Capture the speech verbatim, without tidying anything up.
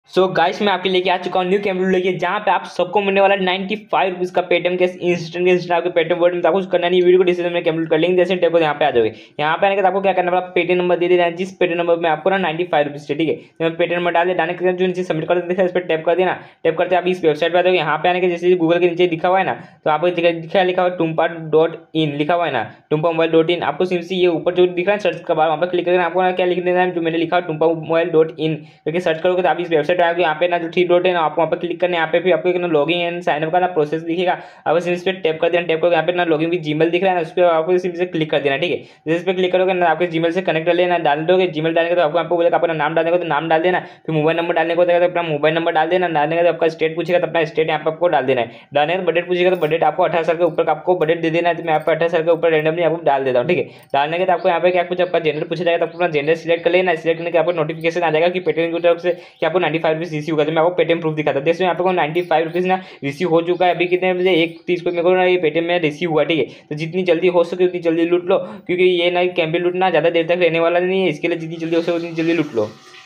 सो so guys मैं आपके लेके आ चुका हूँ न्यू कैमरा लेके, जहाँ पे आप सबको मिलने वाला नाइन्टी फाइव रुपीज का पेटीएम के इंस्टेंट इंस्टेंट आपके पेटीएम वर्ड में आपको कुछ करना नहीं। वीडियो को डिस्क्रिप्शन में कैमरा कर लिंक जैसे टेप यहाँ पे आ जाओगे। यहाँ पे आने के आपको क्या करना है, पेटीएम नंबर दे देना है, जिस पेटीएम नंबर में आपको ना नाइन्टी फाइव रुपीज ठीक है। तो मैं पेटीएम नंबर डाल दे, डालने के बाद जो नीचे सबमिट कर देते हैं इस पर टैप कर देना। टैप करते आप इस वेबसाइट पर आ जाओगे। यहाँ पे आने के जैसे गूगल के नीचे लिखा हुआ है ना, तो आपको दिखा लिखा हुआ टुम्पा डॉट इन लिखा हुआ है ना, टुम्पा मोबाइल डॉट इन। आपको सिंपली ये ऊपर जो दिख रहा है सर्च का बार वहाँ पर क्लिक करना। आपको क्या लिख देना है, जो मैंने लिखा है टुम्पा मोबाइल डॉट इन करके सर्च करोगे तो आप इस वेबसाइट पर आओगे। यहाँ पे ना जो थ्री डॉट है ना, आपको वहाँ पर क्लिक करना है। यहाँ पे भी आपको एक ना लॉगिन एंड साइनअप का ना प्रोसेस दिखेगा। आपको सिर्फ इस पर टैप कर देना। टैप करके यहाँ पे ना लॉगिन भी जीमेल दिख रहा है ना, उस पर आपको सिर्फ से क्लिक कर देना ठीक है। जैसे इस पर क्लिक करोगे ना, आपके जीमेल से कनेक्ट कर लेना, डाल दोगे। जीमेल डालने के तो आपको आपको बोलेगा अपना नाम डालने को तो नाम डाल देना, फिर मोबाइल नंबर डालने को तो अपना मोबाइल नंबर डाल देना। डालने का आपका स्टेट पूछेगा तो अपना स्टेट यहाँ पे आपको डाल देना है। डालने का बजट पूछेगा तो बजट आपको अठारह साल के ऊपर आपको बजट दे देना है। तो मैं आपको अठारह साल के ऊपर रैंडमली आपको डाल देता हूँ ठीक है। डालने के तो आपको यहाँ पे क्या कुछ आपका जेंडर पूछा जाएगा, तो अपना जेंडर सिलेक्ट कर लेना। सिलेक्ट करने के आपको नोटिफिकेशन आ जाएगा कि पेटीएम की तरफ से कि आपको नाइन्टी फाइव रुपीज रिसीव होगा। तो मैं आपको पेटीएम प्रूफ दिखाता हूँ। देखो यहाँ पे नाइन्टी फाइव रुपीज ना रिसीव हो चुका है। अभी कितने बजे, एक तीस को मेरे को ना ये पेटीएम में रिसीव हुआ ठीक है। तो जितनी जल्दी हो सके उतनी जल्दी लूट लो, क्योंकि ये ना कैंपे लूटना ज़्यादा देर तक रहने वाला नहीं है। इसके लिए जितनी जल्दी हो सके उतनी जल्दी लूट लो।